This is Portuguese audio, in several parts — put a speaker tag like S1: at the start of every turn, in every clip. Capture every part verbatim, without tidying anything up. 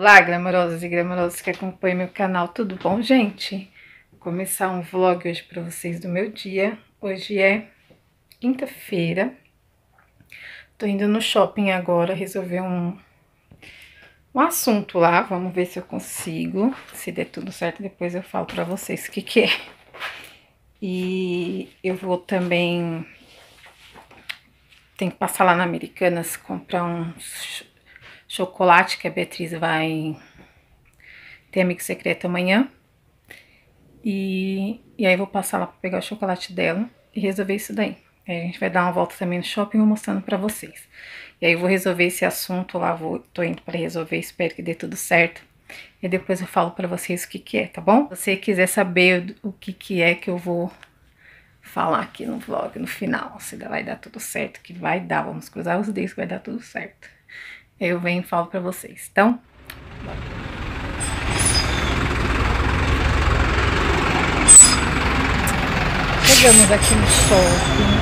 S1: Olá, glamourosos e glamourosos que acompanham meu canal, tudo bom, gente? Vou começar um vlog hoje pra vocês do meu dia. Hoje é quinta-feira. Tô indo no shopping agora resolver um, um assunto lá. Vamos ver se eu consigo. Se der tudo certo, depois eu falo pra vocês o que que é. E eu vou também... Tenho que passar lá na Americanas, comprar uns chocolate que a Beatriz vai ter amigo secreto amanhã. E, e aí eu vou passar lá pra pegar o chocolate dela e resolver isso daí. Aí a gente vai dar uma volta também no shopping, vou mostrando pra vocês. E aí eu vou resolver esse assunto lá, vou, tô indo pra resolver, espero que dê tudo certo. E depois eu falo pra vocês o que que é, tá bom? Se você quiser saber o que que é que eu vou falar aqui no vlog, no final, se vai dar tudo certo, que vai dar, vamos cruzar os dedos que vai dar tudo certo. Aí eu venho e falo pra vocês, então... Chegamos aqui no shopping.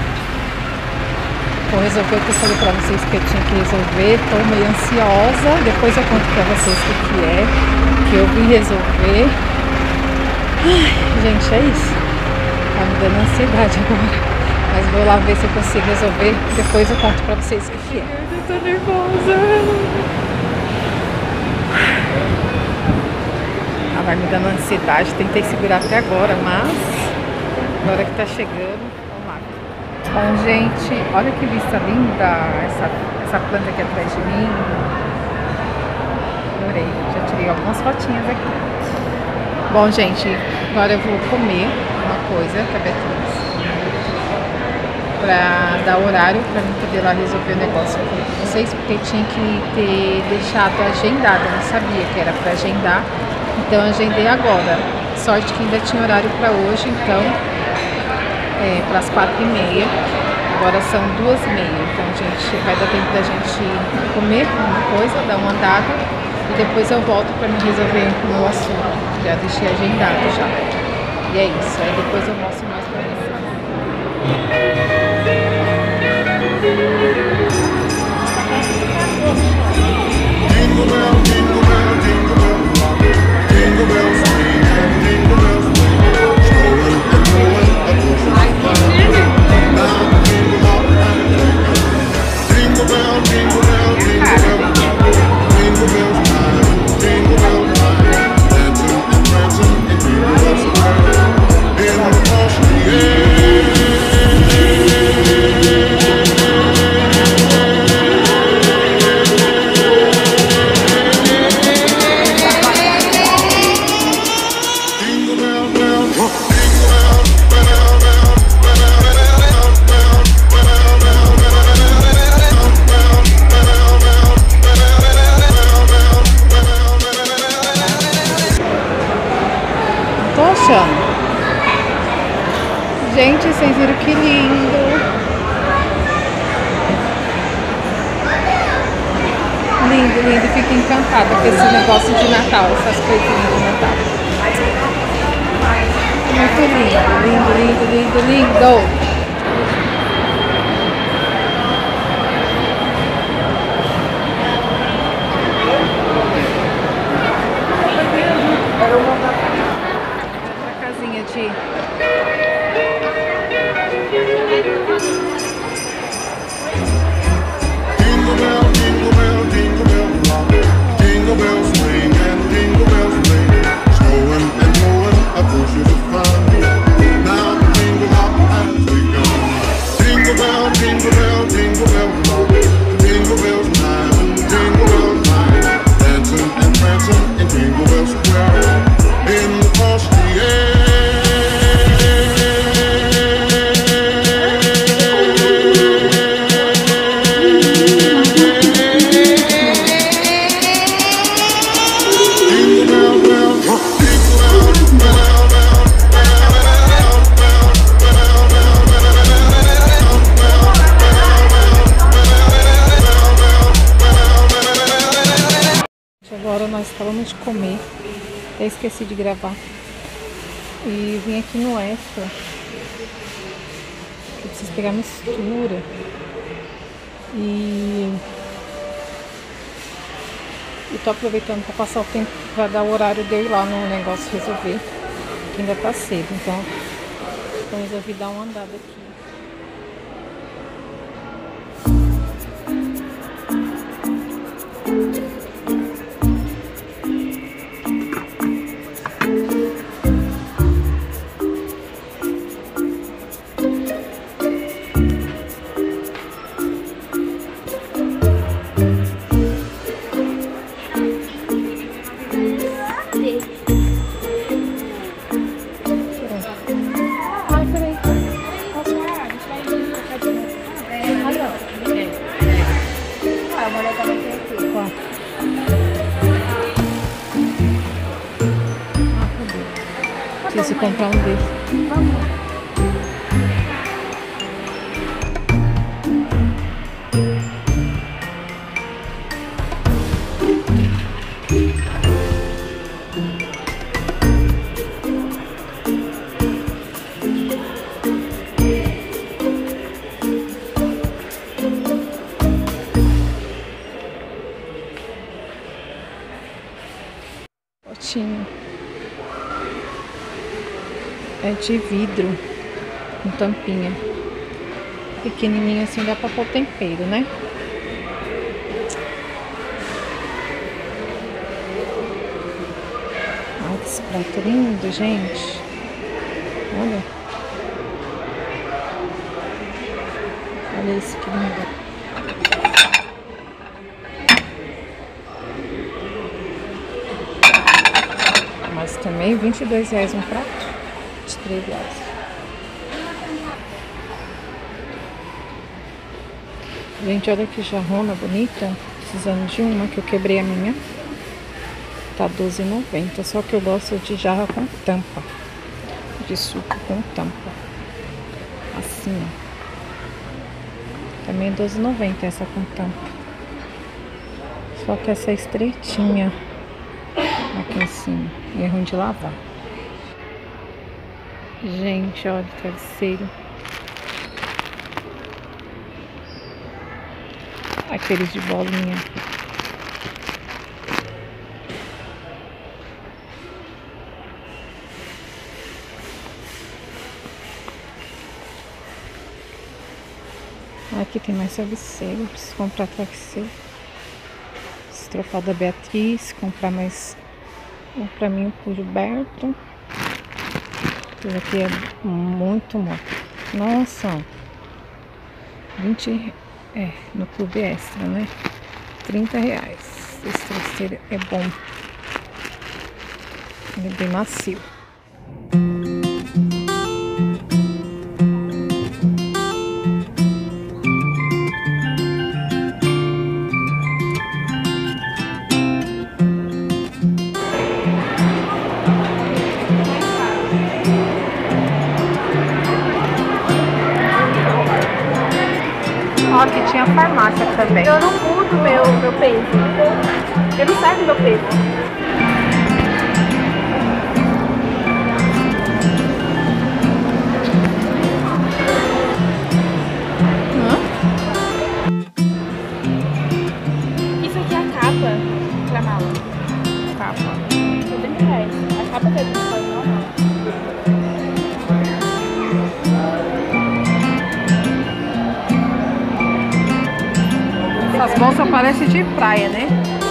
S1: Vou resolver o que eu falei pra vocês que eu tinha que resolver. Tô meio ansiosa. Depois eu conto pra vocês o que, que é. Que eu vim resolver. Ai, gente, é isso. Tá me dando ansiedade agora. Mas vou lá ver se eu consigo resolver. Depois eu conto pra vocês o que, que é. Eu tô nervosa. Ah, vai me dando ansiedade. Tentei segurar até agora, mas... Agora que tá chegando, vamos lá. Bom, gente, olha que vista linda essa, essa planta aqui atrás de mim. Adorei, já tirei algumas fotinhas aqui. Bom, gente, agora eu vou comer uma coisa que a Beatriz pra dar horário pra mim poder lá resolver o negócio com vocês, porque tinha que ter deixado agendado, eu não sabia que era pra agendar, então eu agendei agora. Sorte que ainda tinha horário pra hoje, então... É, para as quatro e meia, agora são duas e meia, então gente, vai dar tempo da gente comer uma coisa, dar uma andada e depois eu volto para me resolver o meu assunto, já deixei agendado já, e é isso, aí depois eu mostro mais para Gente, vocês viram que lindo! Lindo, lindo, fico encantada com esse negócio de Natal, essas coisinhas de Natal. Muito lindo, lindo, lindo, lindo, lindo! Outra casinha de...
S2: Jingle bell, jingle bell, jingle bell rock. Jingle bells swing and jingle bells ring. Snowing and blowing a bushel of fun. Now the jingle hop has begun. Jingle bell, jingle bell, jingle bell rock. Jingle bells time, jingle bells time. Dancing and prancing in Jingle Bell Square. In the frosty air.
S1: Agora nós acabamos de comer, até esqueci de gravar. E vim aqui no Extra, que eu preciso pegar mistura. E E tô aproveitando para passar o tempo para dar o horário de eu ir lá no negócio resolver, que ainda tá cedo, então, então resolvi dar uma andada aqui. Preciso comprar um desses. Vamos. Potinho. É de vidro, com tampinha. Pequenininho assim, dá pra pôr tempero, né? Olha esse prato lindo, gente. Olha. Olha esse que lindo. Mas também vinte e dois reais um prato. vinte e três reais. Gente, olha que jarrona bonita. Precisando de uma, que eu quebrei a minha. Tá doze reais e noventa centavos. Só que eu gosto de jarra com tampa. De suco com tampa. Assim, ó. Também doze reais e noventa centavos essa com tampa. Só que essa é estreitinha. Aqui em cima. E é ruim de lavar. Gente, olha o travesseiro. Aqueles de bolinha. Aqui tem mais travesseiro. Preciso comprar travesseiro. Esse troféu da Beatriz. Comprar mais um pra mim, o Gilberto. Esse aqui é muito bom. Nossa, vinte é no Clube Extra, né? trinta reais. Esse travesseiro é bom. Ele é bem macio. Ó, aqui tinha farmácia também.
S3: Eu não mudo meu, meu peso. Eu não saio do meu peso.
S1: Hã?
S3: Isso aqui é a capa pra mala.
S1: Capa.
S3: trinta reais. A capa que a gente faz normal.
S1: Essas bolsas parecem de praia, né?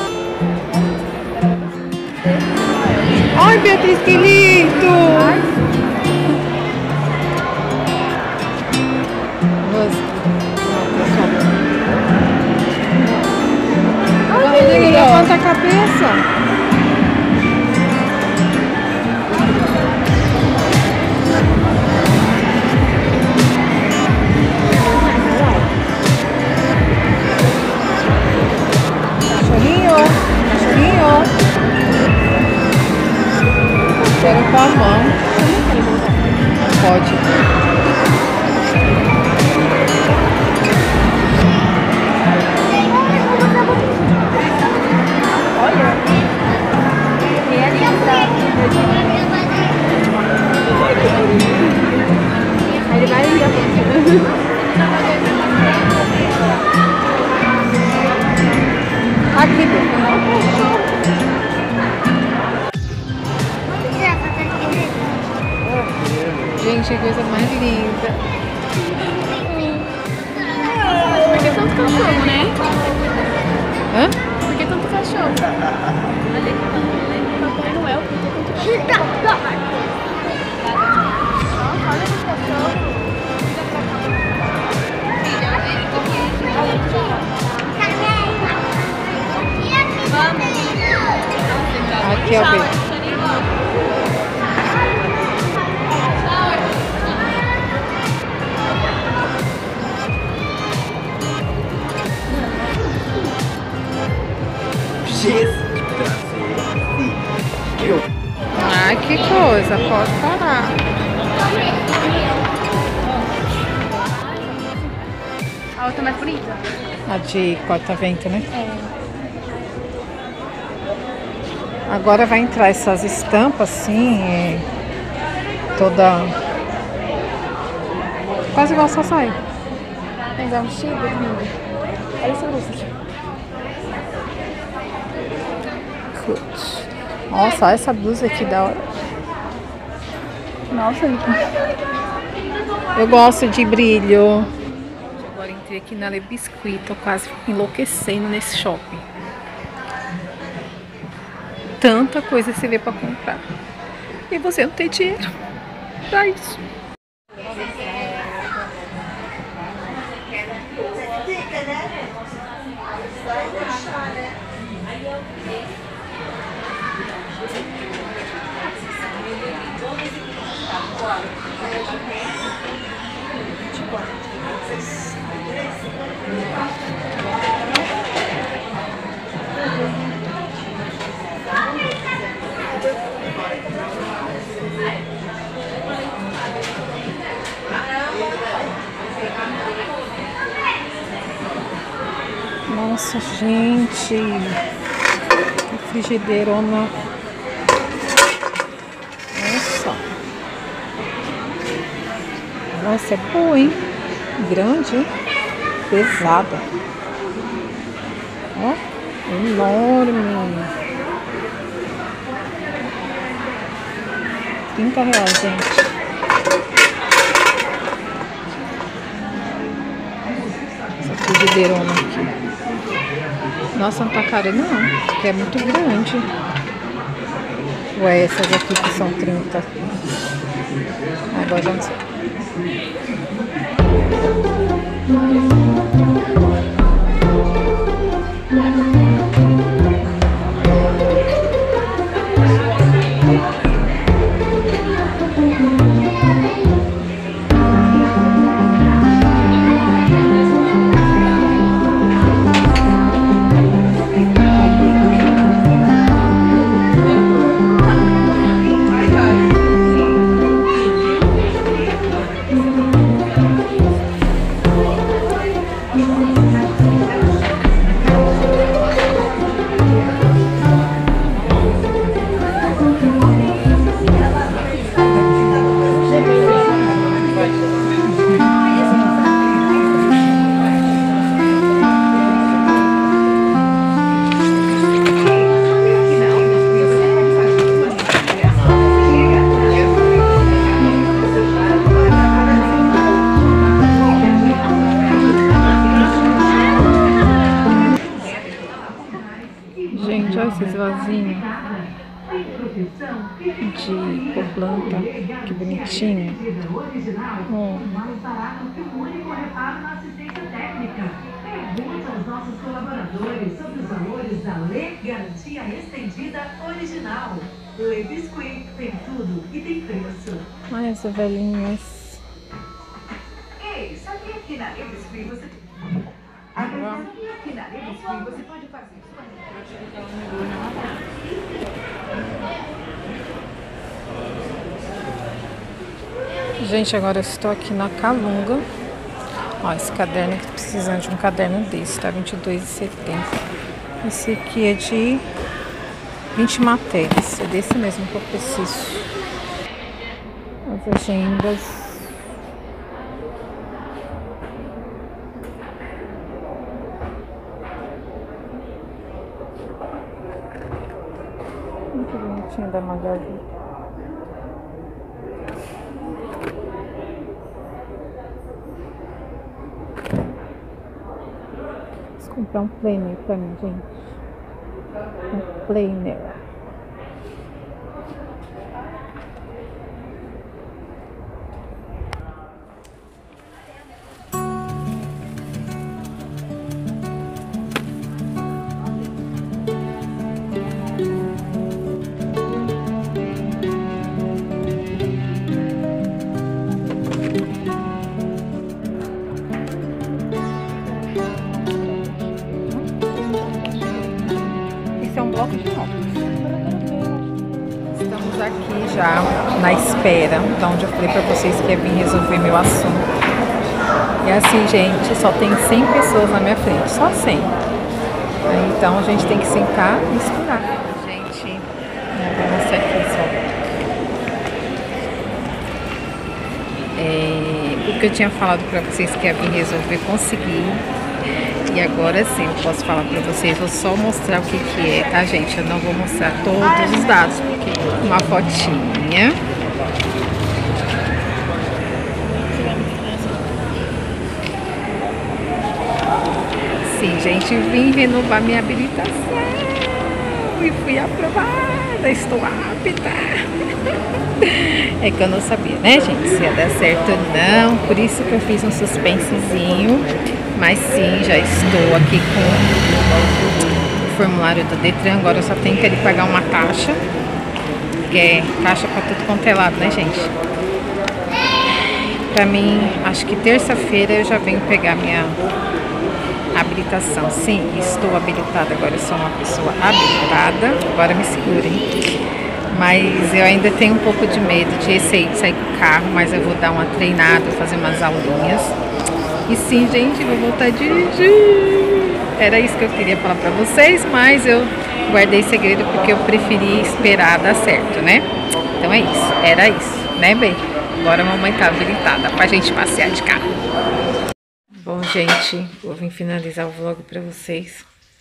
S1: Ai, Beatriz, que lindo! Ai, ele levanta a cabeça. Quero com a mão. Pode.
S3: Olha.
S1: aqui, ó, Pedro. Ai, que coisa, pode parar.
S3: A outra mais bonita?
S1: A de corta-vento, né?
S3: É.
S1: Agora vai entrar essas estampas assim, é, toda... quase igual essa saia.
S3: Mas é um vestido lindo. Olha essa blusa aqui.
S1: Nossa, olha essa blusa aqui da hora.
S3: Nossa,
S1: eu gosto de brilho. Agora entrei aqui na Le Biscuit, tô quase enlouquecendo nesse shopping. Tanta coisa você vê pra comprar. E você não tem dinheiro pra isso. Nossa, gente, que frigideirona. Nossa. Nossa, é boa, hein? Grande, hein? Pesada. Ó, enorme. trinta reais, gente. Essa frigideirona aqui. Nossa, não tá cara não, porque é muito grande. Ué, essas aqui que são trinta. Agora já não sei. Gente, olha esses vasinhos de por planta, que bonitinho. Hum.
S4: Pergunta aos nossos colaboradores sobre os valores da Lê Garantia Estendida Original. Lê Biscuit tem tudo e tem preço.
S1: Olha essas velhinhas.
S4: Ei, sabia que na Lê Biscuit você... Sabia que na Lê Biscuit você pode fazer isso?
S1: Gente, agora eu estou aqui na Calunga. Ó, esse caderno que tô precisando de um caderno desse, tá? vinte e dois reais e setenta centavos. Esse aqui é de vinte matérias. É desse mesmo que eu preciso. As agendas. Muito bonitinho da Magalu. Vou comprar um planner pra mim, gente. Um planner. vlog de novo. Estamos aqui já na espera, da onde eu falei pra vocês que ia vir resolver meu assunto. E assim, gente, só tem cem pessoas na minha frente, só cem. Então a gente tem que sentar e esperar. Gente, vou mostrar aqui só. É, o que eu tinha falado pra vocês que ia vir resolver, consegui. E agora sim, eu posso falar pra vocês, vou só mostrar o que que é, tá, gente? Eu não vou mostrar todos os dados, porque uma fotinha. Sim, gente, vim renovar minha habilitação e fui aprovada, estou apta. É que eu não sabia, né, gente, se ia dar certo ou não, por isso que eu fiz um suspensezinho. Mas sim, já estou aqui com o formulário do Detran. Agora eu só tenho que ali pagar uma taxa, que é taxa para tudo quanto é lado, né, gente? Pra mim, acho que terça-feira eu já venho pegar minha habilitação. Sim, estou habilitada, agora eu sou uma pessoa habilitada. Agora me segurem. Mas eu ainda tenho um pouco de medo, de receio de sair com o carro, mas eu vou dar uma treinada, fazer umas aulinhas. E sim, gente, vou voltar a dirigir. Era isso que eu queria falar pra vocês, mas eu guardei segredo porque eu preferi esperar dar certo, né? Então é isso, era isso, né, bem? Agora a mamãe tá habilitada pra gente passear de carro. Bom, gente, vou vir finalizar o vlog pra vocês.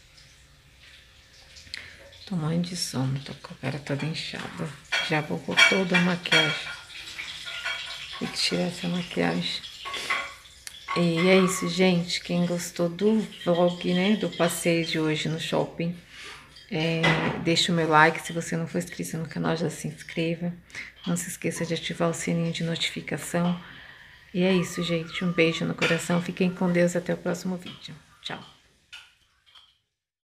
S1: Tô morrendo de sono, tô com a cara toda inchada. Já vou com toda a maquiagem. Tem que tirar essa maquiagem. E é isso, gente. Quem gostou do vlog, né, do passeio de hoje no shopping, é, deixa o meu like. Se você não for inscrito no canal, já se inscreva. Não se esqueça de ativar o sininho de notificação. E é isso, gente. Um beijo no coração. Fiquem com Deus. Até o próximo vídeo. Tchau.